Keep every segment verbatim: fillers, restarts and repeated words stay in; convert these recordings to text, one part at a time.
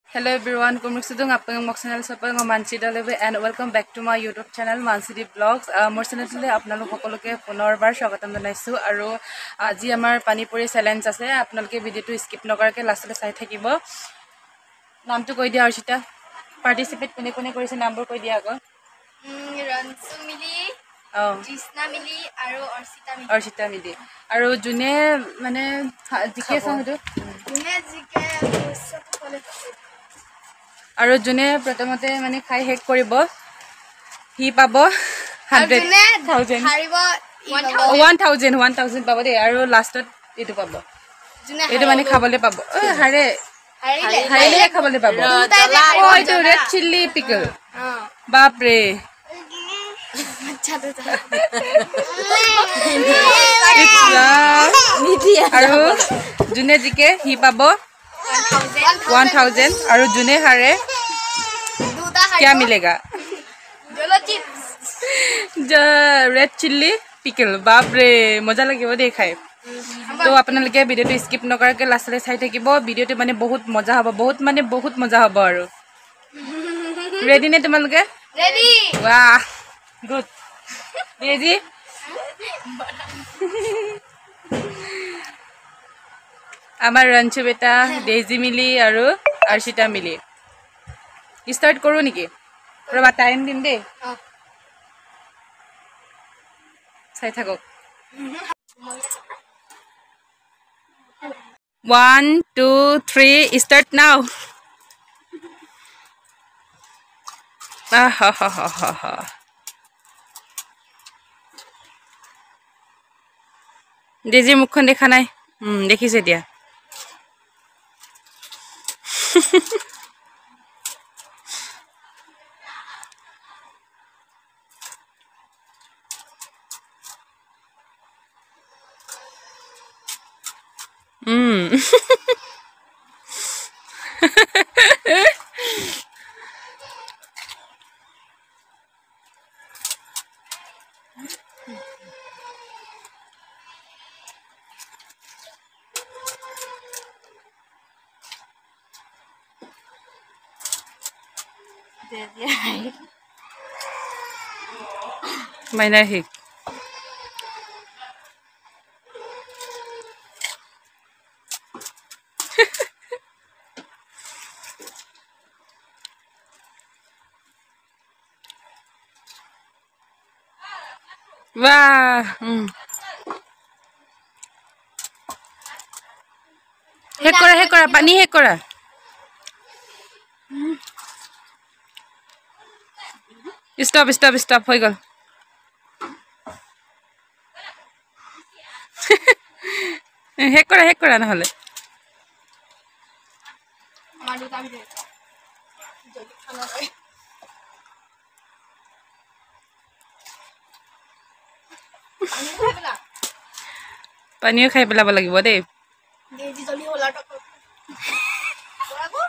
Hello everyone, kumruk sudung apang mok channel sapang manchi dalebe and welcome back to my YouTube channel Manchi Vlogs. Mor channel le apnalok hokoloke punar bar swagatam janaisu aru aji amar pani puri challenge ase apnaloke video tu skip nokarake last le sai thakibo. Naam tu koi dia Arshita. Participate kone kone korise number koi dia ago. Ransu mili Oh, Jisna mili aru Arshita mili Arshita mili aru june mane jike sang tu june jike aru sab kole আৰু জুনে প্ৰথমতে মানে খাই hack কৰিব হি পাব hundred thousand হাৰিব one thousand one thousand পাব দে আৰু লাষ্টত এটো পাব জুনে এটো মানে খাবলে পাব ও হাৰে হাৰিলে হাৰিলে খাবলে পাব ও এটো ৰেড চিলি পিকল বাপ ৰে আচ্ছা তো আৰু জুনে জিকে হি পাব one thousand और जुने हारे क्या मिलेगा जोलो चिप्स जो रेड चिल्ली पिकल बाप रे मजा লাগিব দে খাই তো আপোনালোকে ভিডিওটো স্কিপ নকৰাকে লাষ্টলৈ চাই থাকিব ভিডিওটো মানে বহুত মজা হ'ব বহুত মানে বহুত মজা হ'ব আৰু ৰেডি নে তোমালোকে ৰেডি বাহ গুড ৰেডি আমাৰ ৰঞ্চু বেটা ডেজি মিলি আৰু আৰ্শিতা মিলি স্টার্ট কৰো নেকি ৰবা টাইম দিম দে চাই থাকক one two three start now ah ha ha ha ha Daisy মুখখন দেখা নাই হুম দেখিছে দিয়া Mm. Minor hik wah hmm. hek kora hek kora pani hek kora stop stop stop হৈ গল হেক কৰা হেক কৰা নহলে আমাৰো কাম দে জলদি খানা হয় পানীও খাই পেলাব লাগিব দেই দেজি জলদি হলা টক বৰাবো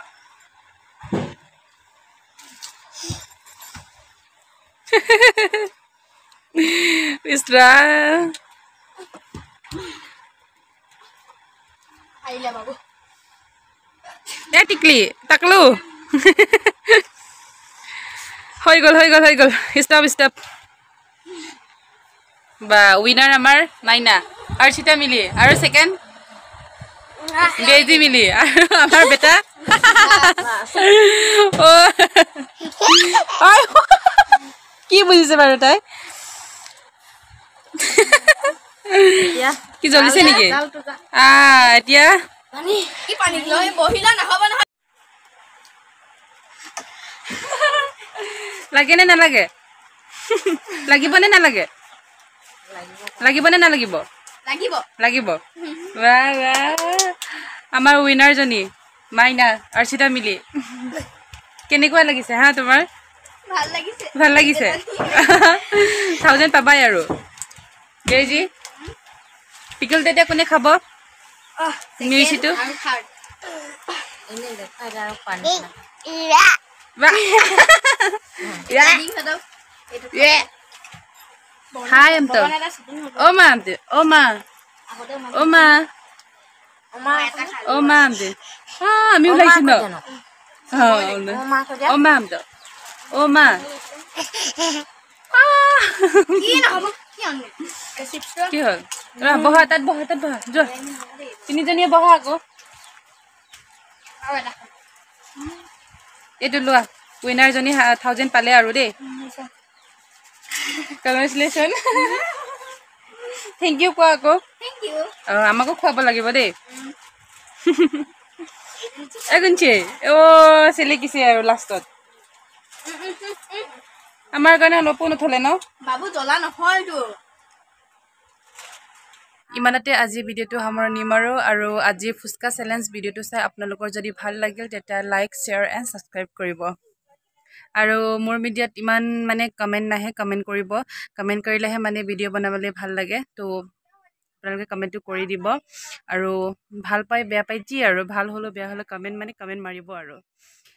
ইস্ত্ৰা আইলা বাবু এ টিকলি তাকলু হৈ গল হৈ গল হৈ গল স্টপ স্টপ বা উইনার আমার মাইনা আর্শিতা মিলি আর সেকেন্ড ডেজি মিলি আর আমার বেটা ও কি বুঝিছে বাৰু তাই কি জ্বলিছে নেকি আ এতিয়া পানি কি পানি লয় বহিলা না হবে না লাগে নে নালাগে লাগিব নে নালাগে লাগিব নে নালাগিব লাগিব লাগিব বাহ বাহ আমাৰ উইনাৰ জনী মাইনা আৰ্শিতা মিলি কেনেকুৱা লাগিছে হা তোমাৰ ভাল লাগিছে ভাল লাগিছে thousand পাবাই আৰু দেজি পিকল তেতে কোনে খাব আহ মিউজিটো আৰু third ini dekat dalam panas. ইয়া বাহ ইয়া দিখাও এটো এ হাই আমতো ও মা আমতে ও মা ও মা Oma, ও মা আমতে আ আমি ওলাইছো ন Oh, Oma ko oh, ma'am to. Oh, ma. কি নহব কি আনলি চিপছটো কি হ'ল ৰা বহা তাত বহা তাত বহা যোৱা তিনিজনীয়ে বহা আকৌ আৰু এটা এইটো লোৱা উইনাৰজনী থাউজেণ্ড পালে আৰু দেই কংগ্ৰেচুলেশ্যন থেংক ইউ কোৱা আকৌ থ্যাংক ইউ অঁ আমাকো খুৱাব লাগিব দেই এই গুঞ্চি অ' চিলিকিছে আৰু লাষ্টত আমাৰ কাৰণে অলপো নথলে ন বাবু জ্বলা নহয়তো ইমানতে আজি ভিডিঅ'টো সামৰণি মাৰো আৰু আজি ফুচকা চেলেঞ্জ ভিডিঅ'টো চাই আপোনালোকৰ যদি ভাল লাগিল তেতিয়া লাইক শ্বেয়াৰ এণ্ড ছাবস্ক্ৰাইব কৰিব আৰু মোৰ ভিডিঅ'ত ইমান মানে কমেণ্ট নাহে কমেণ্ট কৰিব কমেণ্ট কৰিলেহে মানে ভিডিঅ' বনাবলৈ ভাল লাগে তো আপোনালোকে কমেণ্টটো কৰি দিব আৰু ভাল পাই বেয়া পাই যি আৰু ভাল হ'লেও বেয়া হ'লেও কমেণ্ট মানে কমেণ্ট মাৰিব আৰু